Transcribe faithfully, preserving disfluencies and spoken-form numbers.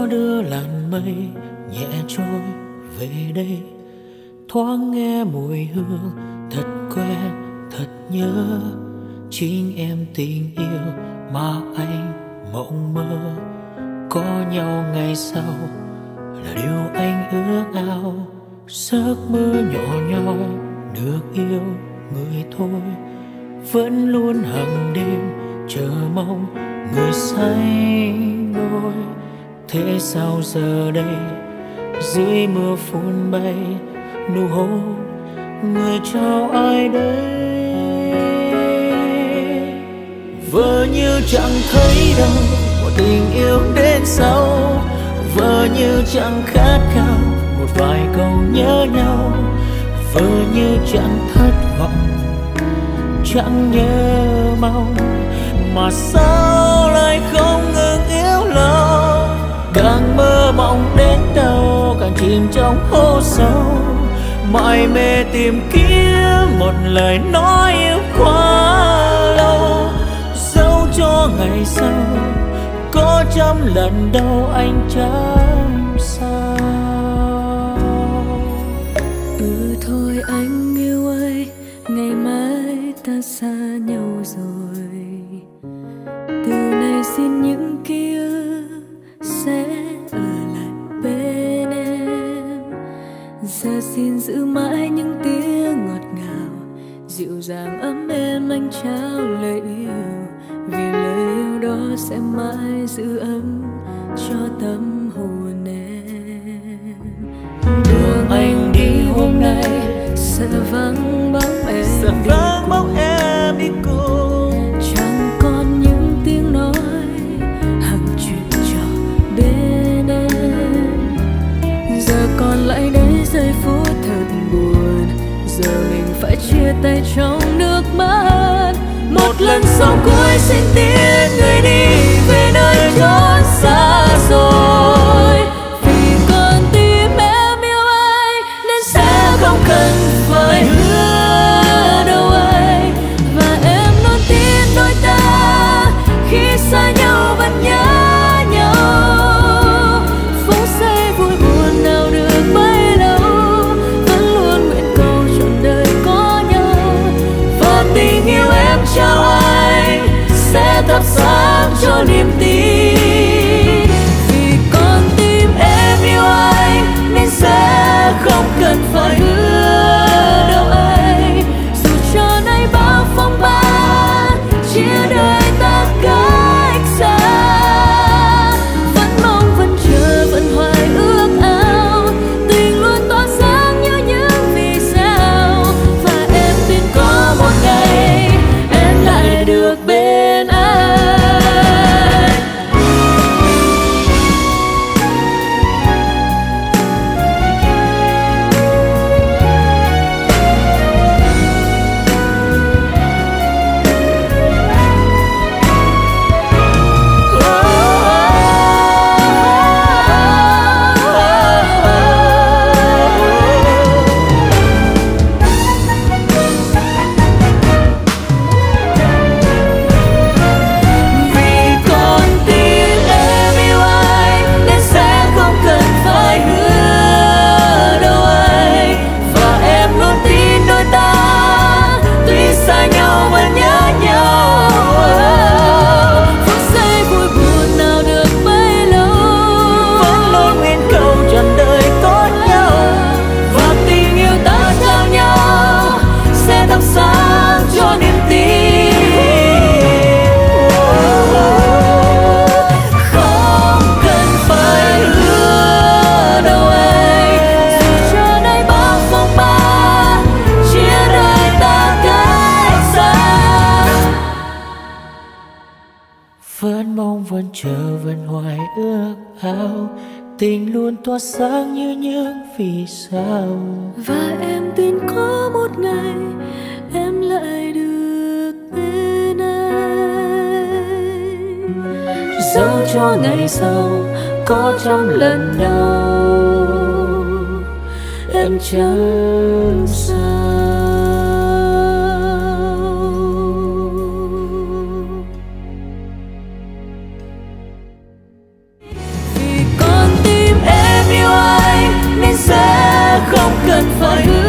đưa làn mây nhẹ trôi về đây, thoáng nghe mùi hương thật quen thật nhớ. Chính em tình yêu mà anh mộng mơ, có nhau ngày sau là điều anh ước ao. Giấc mơ nhỏ nhoi được yêu người thôi, vẫn luôn hàng đêm chờ mong người say đôi. Thế sao giờ đây dưới mưa phun bay nụ hôn người trao ai đây? Vờ như chẳng thấy đâu một tình yêu đến sau, vờ như chẳng khát khao một vài câu nhớ nhau, vờ như chẳng thất vọng chẳng nhớ mong, mà sao lại không ngừng yếu lòng. Càng mơ mộng đến đâu càng chìm trong hố sâu, mải mê tìm kiếm một lời nói yêu quá lâu. Dẫu cho ngày sau có trăm lần đâu anh chẳng sao. Ừ thôi anh yêu ơi, ngày mai ta xa nhau rồi. Từ nay xin những ký ức sẽ ở lại bên em. Giờ xin giữ mãi những tiếng ngọt ngào, dịu dàng ấm êm anh trao lời yêu. Vì lời yêu đó sẽ mãi giữ ấm cho tâm hồn em. Đường anh đi hôm nay sợ vắng bóng em, sợ vắng bóng em đi cùng. Chẳng còn những tiếng nói hàng chuyện trò bên em. Giờ còn lại đấy giây phút thật buồn, giờ mình phải chia tay trong nước mắt. Một lần sau cuối xin tiễn người đi về nơi chốn xa rồi. Vì con tim em yêu anh nên sẽ không cần phải hứa đâu anh. Và em luôn tin đôi ta khi xa nhau vẫn nhớ nhau. Phút giây vui buồn nào được bấy lâu, vẫn luôn nguyện cầu trọn đời có nhau. Và tình yêu em trao anh sẽ thắp sáng cho niềm tin. Vì con tim em yêu anh nên sẽ không cần phải hứa đâu anh. Dù cho nay bao phong ba chia đời ta cách xa, vẫn mong vẫn chờ vẫn hoài ước ao. Tình luôn tỏa sáng như những vì sao. Và em tin có một ngày em lại được bên anh. Vẫn mong vẫn chờ vẫn hoài ước ao. Tình luôn tỏa sáng như những vì sao. Và em tin có một ngày em lại được bên anh. Dẫu cho ngày sau có trăm lần đâu em chẳng sao. Vì con phải hứa